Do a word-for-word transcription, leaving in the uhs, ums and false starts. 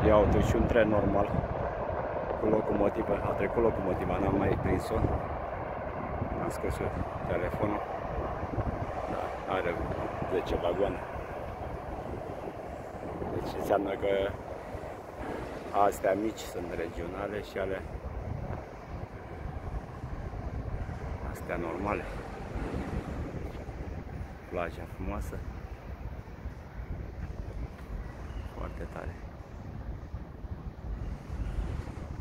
Ia uite și un tren normal cu locomotivă. A trecut locomotiva, n-am mai prins-o. Am scos telefonul. Da, are zece vagoane. Deci înseamnă că astea mici sunt regionale și ale astea normale. Plaja frumoasă. Foarte tare.